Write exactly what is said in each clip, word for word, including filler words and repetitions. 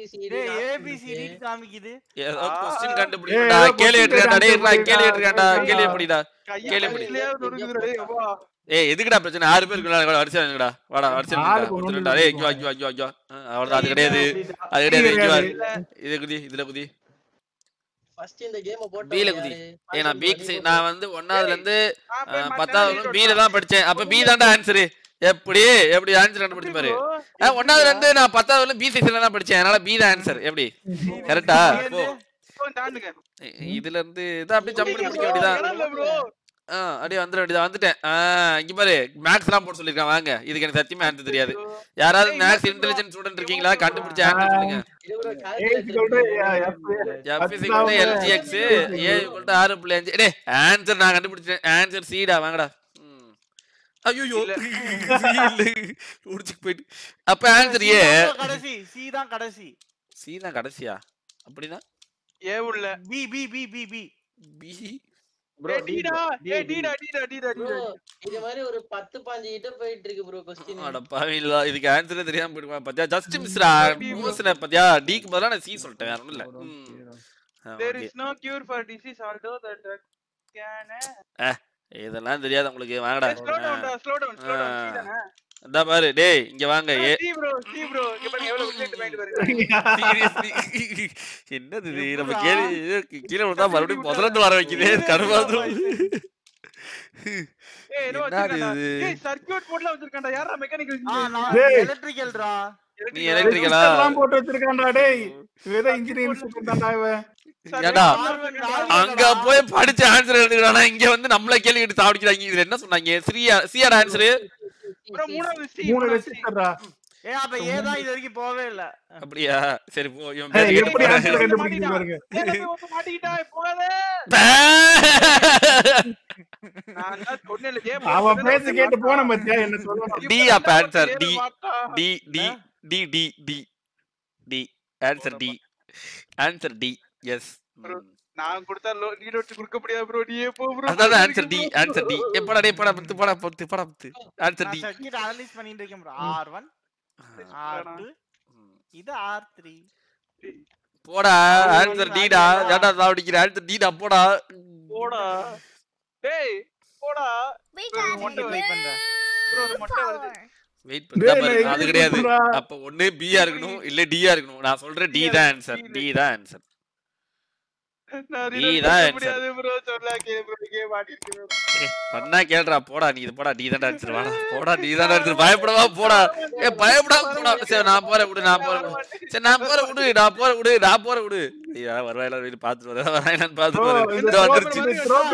A B C D A B C D காமிக்குது. ஏதோ question கண்டுபிடிக்கடா. கேள்வி கேட்றடா. டேய் இருடா கேள்வி கேட்றடா. கேள்வி எப்படிடா? கேள்வி எப்படி? ஏய் எதுக்குடா பிரச்சனை? ஆறு பேர் இருக்கடா. வரிசை நில்லுடா. வாடா வரிசை நில்லுடா. ஒருத்தன்டா. ஏய் இங்க வா இங்க வா இங்க வா இங்க வா. அவ்வளவுதான் அது கிடையாது. அது கிடையாது இங்க வா. இது குதி இதுல குதி. ஃபர்ஸ்ட் இந்த கேம் போட்டு பி ல குதி. ஏய் நான் பி நான் வந்து ஒன்னாவதுல இருந்து பத்தாவது பி ல தான் படிச்சேன். அப்ப பி தான்டா ஆன்சர். எப்படி எப்படி ஆன்சர் கண்டுபிடிச்சு பாரு. ஒன்னாவதுல இருந்து நான் பத்தாவதுல பி செக்ஷன்ல தான் படிச்சேன். அதனால பி தான் ஆன்சர். எப்படி கரெக்ட்டா? இதுல இருந்து இத அப்படியே ஜம்ப் பண்ணி முடிக்க வேண்டியதான். ஆ அப்படியே வந்துட வேண்டியதான். வந்துட்டேன். ஆ இங்க பாரு மேக்ஸ் எல்லாம் போட்டு சொல்லிருக்கான். வாங்க இதுக்கு எனக்கு சத்தியமா ஆன்சர் தெரியாது. யாராவது மேக்ஸ் இன்டெலிஜென்ட் ஸ்டூடண்ட் இருக்கீங்களா? கண்டுபிடிச்ச ஆன்சர் சொல்லுங்க. F is equal to L G X A equal to ஆறு புள்ளி அஞ்சு. டேய் ஆன்சர் நான் கண்டுபிடிச்சேன். ஆன்சர் C டா. வாங்கடா. ஐயோ இல்ல உடிச்சு போயிடு. அப்ப ஆன்சர் ஏ. கடைசி சி தான் கடைசி. சி தான் கடைசியா? அப்படினா ஏ உள்ள B B B B B B bro டிடா ஏ டிடா டிடா டிடா டிடா. இது மாதிரி ஒரு பத்து பதினைந்து கிட்ட போயிட்டு இருக்கு ப்ரோ क्वेश्चन. அட பாவிங்களா இதுக்கு ஆன்சரே தெரியாம போய்டுமா? பத்தியா ஜஸ்ட் மிஸ்ரா. மோசன பத்தியா டி க்கு பதிலா நான் சி சொல்லிட்டேன். வேற ஒண்ணும் இல்ல. There is no cure for disease although the drug can eh இதெல்லாம் தெரியாது உங்களுக்கு. வாங்கடா. Slow down slow down slow down சீதானே. அட பாரு டேய் இங்க வாங்க. A C bro C bro இங்க பாருங்க எவ்வளவு விக்கெட் பாயிண்ட் பாருங்க. சீரியஸ்லி என்னது இது? நம்ம கேளு கீழ விட்டா மறுபடியும் முதல்ல இருந்து வர வைக்குதே கருவாது. ஏய் என்ன வச்சிருக்கடா? ஏய் சர்க்யூட் போர்ட்ல வச்சிருக்கடா. யாரா மெக்கானிக்கல்? டேய் எலக்ட்ரிக்கல்டா. நீ எலக்ட்ரிக்கலா? எல்லாம் போட்டு வச்சிருக்கான்டா டேய். வேற இன்ஜினியரிங் ஸ்டூடண்ட் தான்டா இவன். ஏடா அங்க போய் படிச்ச ஆன்சர் எழுதுறானா? இங்க வந்து நம்மள கேள்வி கேட்டு சாவடிக்குறாங்க. இதுல என்ன சொன்னாங்க? சியா சியாட ஆன்சர் ப்ரோ மூணாவது சி மூணு ரெசிஸ்டர்டா. ஏ அப்ப ஏ தான் இது வரைக்கும் போவே இல்ல. அப்படியே சரி போ. இவன் பேர் எப்படி ஆன்சர் கண்டுபிடிச்சு பாருங்க. ஏய் வந்து மாட்டிக்கிட்டா போகாதே. நான் சொன்னேல கேம் அவன் பேச கேட்டு போன மத்தியா என்ன சொல்லணும்? டி அப்ப answer D D D D D D D answer D answer D yes. நான் கொடுத்தா லீட் வச்சு கொடுக்க முடியாது ப்ரோ. நீயே போ ப்ரோ. அதான் ஆன்சர் டி ஆன்சர் டி. எப்படா டேய் படா பத்து படா பத்து படா பத்து ஆன்சர் டி. சர்க்யூட் அனலைஸ் பண்ணிட்டு இருக்கேன் bro. R one R two இது ஆர் த்ரீ. போடா ஆன்சர் டி டா. ஏடா சாவடிக்கிற ஆன்சர் டி டா. போடா போடா டேய் போடா. மொட்டை ட்ரை பண்றேன் ப்ரோ ஒரு மொட்டை வருது. வெயிட் பண்ணா பாரு. அது கிடையாது. அப்ப ஒண்ணே பி ஆ இருக்கணும் இல்ல டி ஆ இருக்கணும். நான் சொல்றேன் டி தான் ஆன்சர். டி தான் ஆன்சர். நான் டி தான் ஆன்சர். முடியாது ப்ரோ. சொல்ல கே ப்ரோ கே மாட்டிக்கிட்டு. பண்ணா கேளுடா. போடா நீ இது போடா. டி தான் ஆன்சர். வாடா போடா. டி தான் ஆன்சர். பயப்படவா போடா. ஏ பயப்படாம போடா. சரி நான் போறேன் விடு. நான் போறேன். சரி நான் போறேன் விடு. நான் போறேன் விடு. நான் போறேன் விடு. ஐயா வரவாயில வீடு பாத்துட்டு வர. வரவாயிலன்னு பாத்துட்டு வர. இந்த வந்துருச்சு.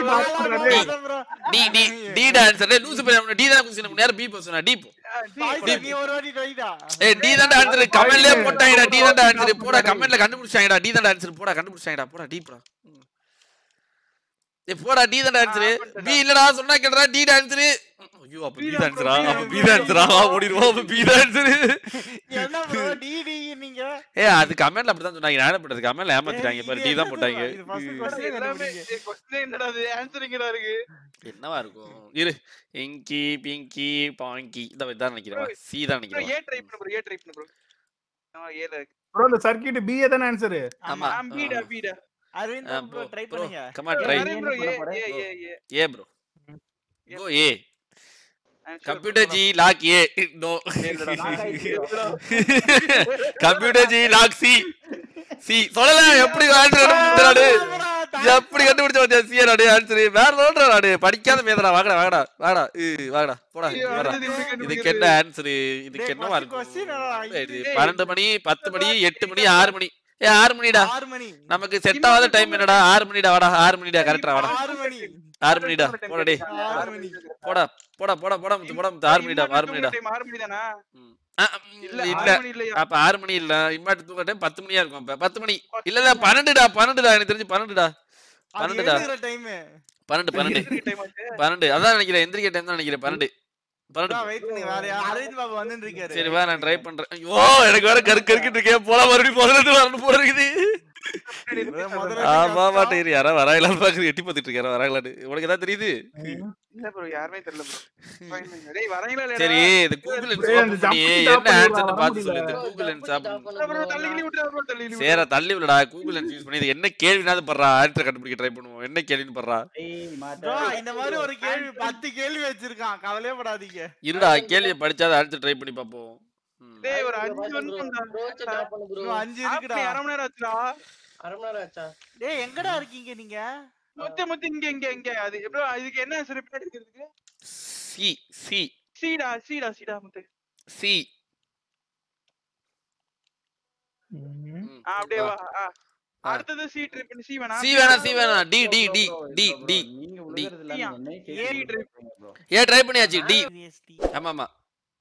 டி டி டி தான் ஆன்சர். லூசு பையன் டி தான் क्वेश्चन நேரா பி போ சொன்னா. டி போ. நீ ஒரு வாட்டி ட்ரைடா. ஏய் டி தான் ஆன்சர். கமெண்ட்லயே போட்டாங்கடா. டி தான் ஆன்சர். போடா கமெண்ட்ல கண்டுபிடிச்சாங்கடா. டி தான் ஆன்சர். போடா கண்டுபிடிச்சாங்கடா. போடா டி போடா. ஏ போடா டி தான் ஆன்சர். பி இல்லடா சொன்னா கேடா. டி தான் ஆன்சர். ஐயோ அப்ப பி தான் ஆன்சரா? அப்ப பி தான் ஆன்சரா? ஓடிடுவோம். அப்ப பி தான் ஆன்சர். என்ன ப்ரோ டி டி நீங்க? ஏ அது கமெண்ட்ல அப்படி தான் சொன்னாங்க. நான் என்ன பண்றது? கமெண்ட்ல ஏமாத்திட்டாங்க பாரு. டி தான் போட்டாங்க. இது ஃபர்ஸ்ட் क्वेश्चन எல்லாமே क्वेश्चन என்னடா இது? ஆன்சர் எங்கடா இருக்கு? என்னவா இருக்கும்? இரு இங்கி பிங்கி பாங்கி இத இதான் நினைக்கிறேன். சி தான் நினைக்கிறேன். ஏ ட்ரை பண்ணு ப்ரோ. ஏ ட்ரை பண்ணு ப்ரோ. ஆ ஏல இருக்கு ப்ரோ இந்த சர்க்யூட் பி தான ஆன்சர். ஆமா பீடா பீடா. அரவிந்த் ப்ரோ ட்ரை பண்ணுங்க. Come on try. Bro A A A A A bro. Go A. Computer G lock A no computer G lock C C சொல்லல எப்படி ஆன்சர் கண்டுபிடிச்சறானே எப்படி கண்டுபிடிச்ச பாத்தியா சி நாடே ஆன்சர் வேற சொல்றறானே படிக்காத மேதடா வாங்கடா வாங்கடா வாடா ஏய் வாங்கடா போடா வாடா இதுக்கு என்ன ஆன்சர் இதுக்கு என்னவா இருக்கு பன்னிரண்டு மணி பத்து மணி எட்டு மணி ஆறு மணி ஏ ஆறு மணிடா ஆறு மணி நமக்கு செட் ஆகாத டைம் என்னடா ஆறு மணிடா வாடா ஆறு மணிடா கரெக்ட்டா வாடா ஆறு மணி ஆறு மணிடா போடா டேய் ஆறு மணி போடா போடா போடா போடா போடா ஆறு மணிடா ஆறு மணிடா ஆறு மணி தானா இல்ல இல்ல அப்ப ஆறு மணி இல்ல இம்மாட்டு தூங்க டைம் பத்து மணியா இருக்கும் அப்ப பத்து மணி இல்ல இல்ல பன்னிரண்டுடா பன்னிரண்டுடா எனக்கு தெரிஞ்சு பன்னிரண்டுடா பன்னிரண்டுடா டைம் பன்னிரண்டு பன்னிரண்டு பன்னிரண்டு அதான் நினைக்கிறேன் எந்திரிக்க டைம் தான் நினைக்கிறேன் பன்னிரண்டு பன்னிரண்டு வெயிட் பண்ணி வேற அரவிந்த் பாபு வந்துட்டு இருக்காரு சரி வா நான் ட்ரை பண்றேன் ஐயோ எனக்கு வேற கரு கருக்கிட்டு இருக்கேன் போல மறுபடியும் முதல்ல வரணும் போல இருக்குது முதல்ல ஆமா மாட்டேன் யாரா வராங்களான்னு பாக்குறது எட்டி பார்த்துட்டு இருக்காரு வராங்களான்னு உனக்கு ஏதாவது தெரியுது இல்ல ப்ரோ யாருமே தெரியல ப்ரோ டேய் வரீங்களா இல்லடா சரி இது கூகுள் லென்ஸ் ஏய், ஓபன் அந்த பண்ணி jump என்ன stop ஆன்சர்னு பண்ணி பார்த்து வர சொல்லு இந்த Bro, Google Lens jump app பண்ணு ப்ரோ bro. தள்ளி கிளி விட்டுறா ப்ரோ தள்ளி கிளி சேர தள்ளி விடடா கூகுள் லென்ஸ் யூஸ் பண்ணி இது என்ன கேள்வினாவது பண்றா ஆன்சர் கண்டுபிடிக்க ட்ரை பண்ணுவோம் என்ன கேள்வின்னு பண்றா bro, இந்த மாதிரி ஒரு கேள்வி பத்து கேள்வி வச்சிருக்கான் கவலையே படாதீங்க இருடா கேள்வியை படிச்சாத ஆன்சர் ட்ரை பண்ணி பார்ப்போம் ம். டேய் ஒரு bro, அஞ்சு நிமிஷம்டா bro, stop பண்ணு bro. இன்னும் அஞ்சு இருக்குடா ஆப்ல அரை மணி நேரம் ஆச்சுடா அரை மணி நேரம் ஆச்சா? டேய் எங்கடா இருக்கீங்க நீங்க மொத்த மொத்த இங்க இங்க இங்க அது ப்ரோ இதுக்கு என்ன ஆன்சர் ரிப்பீட் எடுக்கிறதுக்கு சி சி சீடா சீடா சீடா மொத்த சி ம். ஆ அப்படியே வா ஆ. அடுத்தது சி ட்ரிப் சி வேணா சி வேணாம் சி வேணாம் D D D D D D A trip A try பண்ணியாச்சு டி சிஎஸ்டி ஆமா ஆமா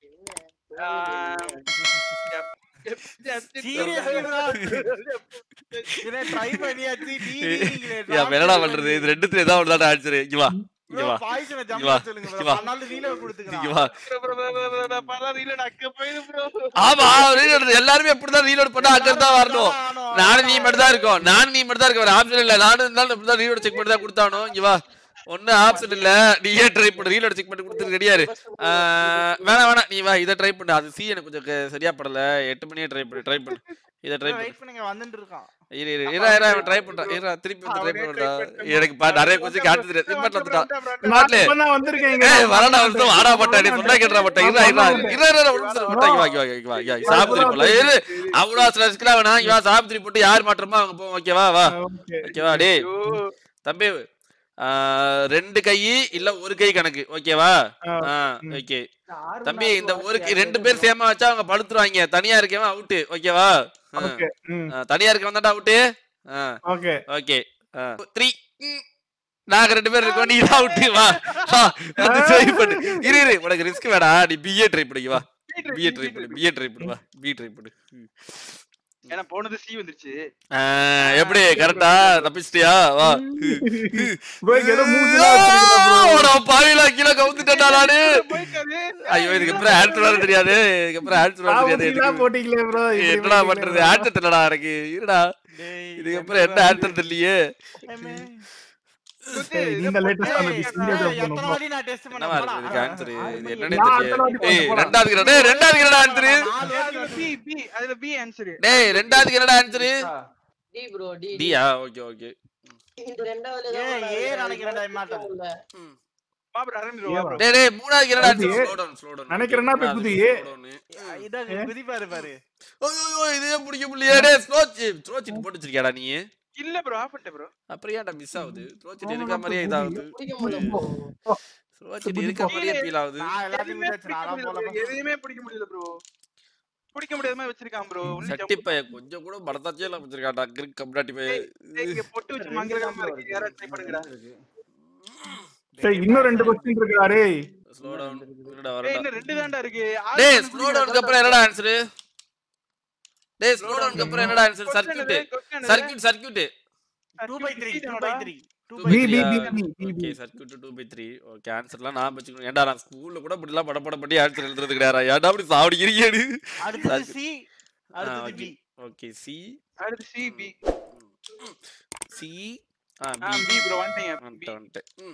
இதே ட்ரை பண்ணியாச்சு டி யா என்னடா பண்றது இது ரெண்டுத்துல ஏதாவது ஒன்று தான் ஆன்சர் இங்க வா இங்க வா பாய்ச்சன இங்க வா, ஜம்ப் சொல்லுங்க இங்க bro வா. அதனால நீல இங்க கொடுத்துக்கலாம் வா பரவாயில்ல இல்ல அக்க போயிடு ப்ரோ ஆமா ரீலோட் எல்லாரும் எப்படிதான் ரீலோட் பண்ணா அங்க தான் வரணும் நானும் நீ மட்டும் தான் இருக்கோம் நானும் நீ மட்டும் தான் இருக்க வேற ஆப்ஷன் இல்ல நானும் இருந்தாலும் இப்படிதான் ரீலோட் செக் பண்ணி தான் கொடுத்தானோ இங்க வா ஒண்ணு ஆப்ஷன் இல்ல நீயே ட்ரை பண்ணு ரீலோட் செக் பண்ணி கொடுத்து ரெடியாரு வேணாம் வேணாம் நீ வா இதை ட்ரை பண்ணு அது சி எனக்கு கொஞ்சம் க- சரியா படல எட்டு மணியே ட்ரை பண்ணு ட்ரை பண்ணு இதை ட்ரை பண்ணு வெயிட் பண்ணுங்க வந்துட்டு இருக்கான் இரு இரு இரு இரு ட்ரை பண்றேன் இரு திருப்பி வந்து ட்ரை பண்ணுடா எனக்கு பா நிறைய கொஞ்சம் காட்டு தெரியாது இம்பர்ட் வந்துட்டான் நான் நாட்ல இப்பதான் வந்திருக்கேன் இங்க. ஏய் வரடா வந்து வாடா பட்டா நீ சொன்னா கேட்றா பட்டா இரு இரு இரு இரு ஒரு நிமிஷம் பட்டா இங்க வா இங்க வா இங்க வா இங்க வா சாப்பிட்டு போல இரு அவ்வளோ ஸ்ட்ரெஸ்ல வேணா இங்க வா சாப்பிட்டு போட்டு யார் மாற்றமா அவங்க போ ஓகேவா வா Okay. ஓகேவா டேய் தம்பி ஆ, ரெண்டு கை இல்ல ஒரு கை கணக்கு ஓகேவா ஆ, ஓகே தம்பி இந்த ஒரு கை- ரெண்டு பேர் சேமா வச்சா அவங்க படுத்துருவாங்க தனியா இருக்கவன் அவுட் ஓகேவா Okay. ம். தனியா இருக்கவன் தான்டா அவுட் Okay. ஓகே த்ரீ நாங்க ரெண்டு பேர் இருக்கோம் நீ தான் அவுட் வா வா, வந்து ட்ரை பண்ணு இரு இரு உனக்கு ரிஸ்க் வேடா நீ பிஏ ட்ரை பண்ணி வா பிஏ ட்ரை பண்ணு பிஏ ட்ரை பண்ணு வா பி ட்ரை பண்ணு ஏன்னா போனது சி வந்துருச்சு ஆ, எப்படி கரெக்டா தப்பிச்சிட்டியா வா bro, இங்க ஏதோ மூஞ்சிலாம் வச்சிருக்கீங்க bro. ஓடா பாவிலா கீழ கவுந்துட்டடா நானு போய்க்காது ஐயோ இதுக்கு அப்புறம் ஆன்சர் வர தெரியாது இதுக்கு அப்புறம் ஆன்சர் வர தெரியாது ஆபத்துலாம் எனக்கு. போட்டீங்களே bro. இப்படி என்னடா போட்டீங்களே பண்றது bro. ஆன்சர் தெரியலடா எனக்கு இருடா டேய் இதுக்கு அப்புறம் என்ன ஆன்சர் தெரியலையே ஏய், நீங்க latest ஆன ஏய், business job எத்தனை பண்ணணும். வாட்டி நான் டெஸ்ட் என்னவா பண்ண இருக்கு இதுக்கு ஆன்சர் இது என்னன்னே நான் தெரியல அடுத்த வாட்டி ஏய் போறேன். ரெண்டாவது கிரடா டேய் ரெண்டாவது கிரடா ஆன்சர் பி பி அதுல பி ஆன்சர் டேய் ரெண்டாவது கிரடா answer D bro, D, D. டியா ஓகே ஓகே இந்த ரெண்டாவதுல ஏய், தான் ஏ நான் நினைக்கிறேன்டா, இம்மாட்டம். இல்ல. பாபு ஆரம்பிரு வா bro டேய் டேய் மூணாவது கிரடா ஆன்சர் அது ஸ்லோ டவுன் ஸ்லோ டவுன் நினைக்கிறேன்னா போய் குதி. இதான் குதிப்பாரு பாரு ஐயோ இதே பிடிக்க முடியல டேய் ஸ்லோ ஸ்லோ சிட் போட்டு வச்சிருக்கியாடா நீ இல்ல bro ஆஃப் பண்ணிட்டேன் bro அப்புறம் ஏன்டா மிஸ் ஆகுது ஸ்லோ சிட் இருக்க மாதிரியே இதாகுது பிடிக்க முடியல bro. ஸ்லோ சிட் இருக்க மாதிரியே ஃபீல் ஆகுது நான் எல்லாத்தையும் எதுவுமே விட்டாச்சு, நான் பிடிக்க போல முடியல bro. எதையுமே பிடிக்க முடியல ப்ரோ பிடிக்க முடியாத மாதிரி வச்சிருக்கான் ப்ரோ சட்டி பைய கொஞ்சம் கூட படத்தாச்சே எல்லாம் வச்சிருக்காடா கிரிக் கம்டாட்டி பைய இங்க பொட்டு வச்சு மங்கலமா இருக்கு யாரா ட்ரை பண்ணுங்கடா சரி, இன்னும் ரெண்டு கொஸ்டின் இருக்குடா டேய். ஸ்லோ டவுன் என்னடா ஏய் வரடா இன்னும் ரெண்டு தான்டா இருக்கு டேய் ஸ்லோ டவுனுக்கு அப்புறம் என்னடா ஆன்சர் டேய் ஸ்லோ டவுனுக்கு அப்புறம் என்னடா answer circuit circuit circuit two by three two by three B, B, B, B, B, B. Okay circuit two by three okay ஆன்சர்லாம் நான் வச்சுக்கணும் ஏன்டா நான் ஸ்கூல்ல கூட இப்படிலாம் பட பட பண்ணி ஆன்சர் எழுதுறது கிடையாது ஏன்டா அப்படி சாவடி இருக்கேடு அடுத்தது சி அடுத்தது ஓகே பி ஓகே சி அடுத்து சி பி சி ஆ ஆ பி பி ப்ரோ வந்துட்டேன் பி வந்துட்டு வந்துட்டு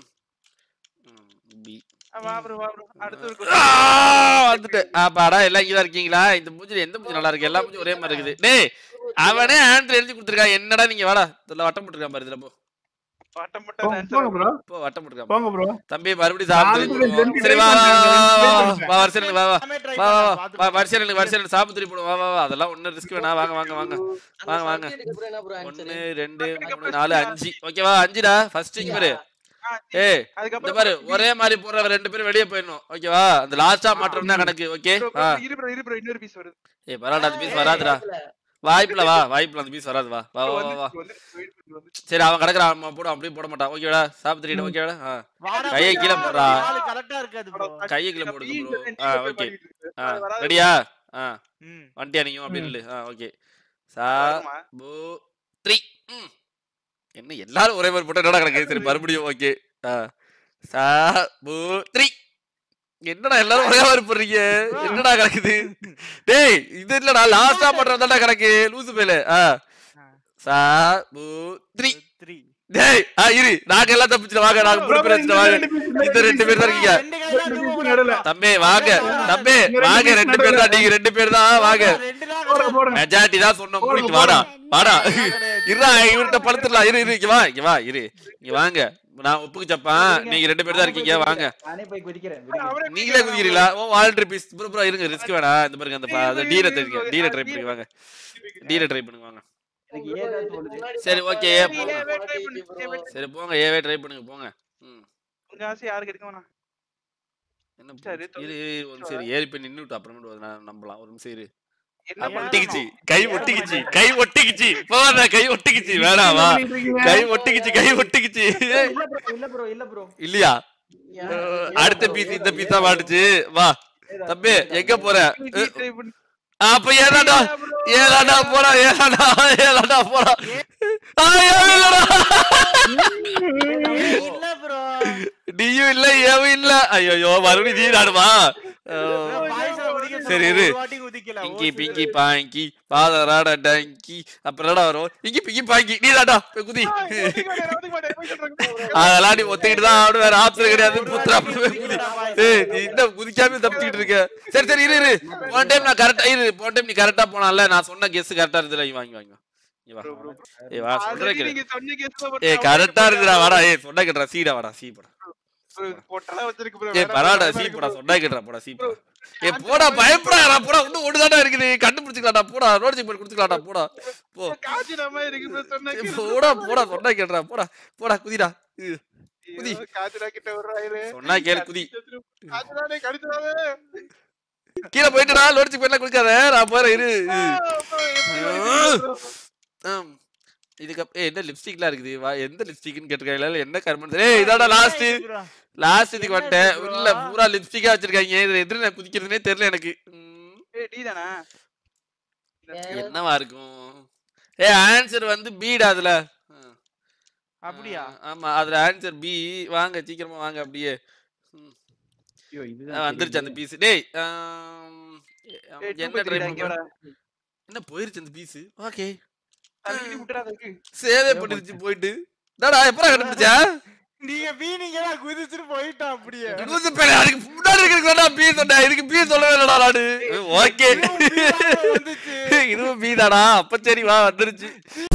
பி வா ப்ரோ வா ப்ரோ அடுத்து ஒரு ஆ, வந்துட்டு அப்பாடா எல்லாம் இங்க தான் இருக்கீங்களா இந்த மூஞ்சில எந்த மூஞ்சி நல்லா இருக்கு எல்லா மூஞ்சி ஒரே மாதிரி இருக்குது டேய் அவனே ஆன்சர் எழுதி கொடுத்துருக்கா என்னடா நீங்க வாடா இதுல வட்டம் போட்டுருக்கான் பாரு இதுல போ வட்டம் போ- போட்ட போங்க ஆன்சர் bro. போ வட்டம் போட்டுருக்கான் போங்க bro. தம்பி மறுபடியும் சாப்பிட்டு நாலு ரெண்டு சரி வா வா ரெண்டு வா, வா ரெண்டு வா வரிசையில வா வா எல்லாமே try வா வா பண்ணலாம், வா பார்த்து வா வரிசையில வரிசையில சாப்பிட்டு போடுவோம் வா வா வா அதெல்லாம் ஒன்னும் ரிஸ்க் வேணா வாங்க வாங்க வாங்க அந்த வாங்க, வாங்க. circuit க்கு அப்புறம் என்ன bro answer? ஒன்னு ரெண்டு மூணு நாலு அஞ்சு ஓகேவா அஞ்சுடா ஃபர்ஸ்ட் இங்க பாரு ஏய் இந்த அதுக்கப்புறம் பாரு ஒரே மாதிரி போற ரெண்டு பேரும் வெளியே போயிடணும் ஓகேவா அந்த லாஸ்டா மாற்றம் தான் கணக்கு ஓகே bro, ஆ bro, இரு ப்ரோ இரு ப்ரோ இன்னொரு பீஸ் வருது ஏய் பரவாயில்ல அந்த பீஸ் ஏய், வராதுடா இல்ல. வாய்ப்புல வா வாய்ப்புல அந்த பீஸ் வராது வா வா வா வா வா வந்து வந்து சரி அவன் கிடக்குறான் அவன் போட அப்படியே போட மாட்டான் ஓகேடா சாப்பிட்டு ஓகேடா ஆ வாடா, கையை கீழே போடுறா. நாலு கரெக்டா இருக்காது ப்ரோ கையை கீழே போடுங்க ப்ரோ ஆ ஓகே ஆ வராது. ரெடியா ஆ ம் வண்டியா நீங்க அப்படின்னு இல்லை ஆ ஓகே சா பூ த்ரீ ம் என்ன எல்லாரும் ஒரே மாதிரி போட்டா என்னடா கிடக்கு சரி மறுபடியும் ஓகே ஆ சா பூ த்ரீ என்னடா எல்லாரும் ஒரே மாதிரி போடுறீங்க என்னடா கிடக்குது டேய் இது இல்லடா லாஸ்டா பண்றதாடா கிடக்கு லூசு பேல ஆ சாபுத்ரி த்ரீ டேய் ஆ இரு நாங்க எல்லாம் தப்பிச்சு வாங்க நாங்க மூணு பேர் வச்சு வாங்க இந்த ரெண்டு பேர் தான் இருக்கீங்க ரெண்டு கை தான் தூக்க போறோம். தம்பி வாங்க தம்பி வாங்க ரெண்டு பேர் தான் நீங்க ரெண்டு பேர் தான் வாங்க ரெண்டு தான் போடுங்க, போடுங்க. மெஜாரிட்டி தான் சொன்னோம் கூட்டிட்டு வாடா வாடா இருடா இவர்கிட்ட படுத்துடலாம் இரு இரு இங்க வா இங்க வா இரு இங்க வாங்க நான் ஒப்புக்கு சப்பான் நீங்க ரெண்டு பேர் தான் இருக்கீங்க வாங்க நானே போய் குதிக்கிறேன் நீங்களே குதிக்கிறீங்களா ஓ வாலண்டரி பீஸ் ப்ரோ ப்ரோ இருங்க ரிஸ்க் வேணா இந்த பாருங்க அந்த டீல தெரியுங்க டீல ட்ரை பண்ணி வாங்க டீல ட்ரை பண்ணுங்க வாங்க எனக்கு ஏதான் தோணுது சரி ஓகே ஏவே சரி போங்க ஏவே ட்ரை பண்ணுங்க போங்க ம் உங்க ஆசை யாருக்கு எடுக்க வேணாம். என்ன சரி, இரு இரு, ஒரு நிமிஷம் இரு ஏறி போய் நின்னுட்டு அப்புறமேட்டு வந்து நான் நம்பலாம் ஒரு நிமிஷம் இரு என்ன அப்ப ஒட்டிக்கிச்சு கை ஒட்டிக்கிச்சு கை ஒட்டிக்கிச்சு போடா கை ஒட்டிக்கிச்சு வேணாவா கை ஒட்டிக்கிச்சு கை ஒட்டிக்கிச்சு இல்ல ப்ரோ இல்ல ப்ரோ இல்ல ப்ரோ இல்லையா அடுத்த பீஸ் இந்த பீஸா மாட்டுச்சு வா தம்பி எங்க போற ட்ரை பண்ணு. அப்ப ஏதாடா ஏதாடா போடா ஏதாடா ஏதாடா போடா ஆ, ஏவில்லடா. இல்ல ப்ரோ நீயும் இல்ல ஏவும் இல்ல ஐயோ மறுபடியும் நீ நாடுமா சரி இரு இங்கி பிங்கி பாங்கி பாதராட டங்கி அப்புறம் என்னடா வரும் இங்கி பிங்கி பாங்கி நீ தாண்டா போய் குதி அதெல்லாம் நீ ஒத்துக்கிட்டு தான் ஆடு வேற ஆப்ஷன் கிடையாது புத்திரா போய் குதி ஏய் நீ இந்த குதிக்காம தப்பிச்சிட்டு இருக்க சரி சரி இரு இரு போன டைம் நான் கரெக்டா இரு போன டைம் நீ கரெக்டா போனால நான் சொன்ன கெஸ் கரெக்டா இருந்துல வாங்கி வாங்கி இங்க வா ஏய் வா சொல்றேன் நீங்க சொன்ன கேஸ் தான் ஏய் கரெக்டா இருக்குடா வாடா ஏய் சொன்னா கேட்றா சீடா வாடா சீ போடா போட்டல வச்சிருக்கு bro. ஏய் பராடா சீ போடா சொன்னா கேட்றா போடா சீ போடா ஏய் போடா பயப்படாதடா போடா இன்னும் ஒன்னு தான்டா இருக்குது கண்டுபிடிச்சுக்கலாம்டா போடா ரோட் செக் பண்ணி குடுத்துக்கலாம்டா போடா போ காஜிராமா இருக்கு bro சொன்ன ஏய், போடா போடா சொன்னா கேட்றா போடா போடா குதிடா இ, குதி. காஜிரா கிட்ட வர்றாயிரு. சொன்னா கேள் குதி காஜிரானே கடிச்சாதே. கீழ போயிட்டுடா ரோட் செக் பண்ணல குடுக்காத நான் போறேன் இரு இ. ஆம். இதுக்கு அப்~ ஏய் என்ன லிப்ஸ்டிக்லாம் இருக்குது வா எந்த லிப்ஸ்டிக்னு கேட்டிருக்காங்க என்ன கர்மம் ஏய் இதாடா லாஸ்ட் லாஸ்ட் இதுக்கு வந்துட்டேன் உள்ள பூரா லிப்ஸ்டிக்கா வச்சிருக்காங்க இதுல எதிர நான் குதிக்கிறதுனே தெரியல எனக்கு ம், ஏய் டி தானா? என்னவா இருக்கும் ஏய் ஆன்சர் வந்து பீடா அதுல அப்படியா ஆமா அதுல ஆன்சர் பி வாங்க சீக்கிரமா வாங்க அப்படியே ம், ஐயோ ஆ, இதுதான் வந்துருச்சு அந்த பீஸ் டேய் ஆம், ஏய் என்ன ட்ரை இங்க பண்ண வாடா. என்ன போயிருச்சு அந்த பீஸ் ஓகே தள்ளி விட்டுறாத இருக்கு. சேவே பண்ணிருச்சு போயிட்டு டாடா எப்பறா கண்டுபிடிச்சா நீங்க பீனிங்கடா குதிச்சிட்டு போயிட்டா அப்படியே குதிச்சு பேரு அதுக்கு முன்னாடி இருக்கிறதுடா பீ சொன்னா இதுக்கு பீ சொல்லவே இல்லடா நானு ஓகே வந்துச்சு இதுவும் பீ தாடா அப்ப சரி வா வந்துருச்சு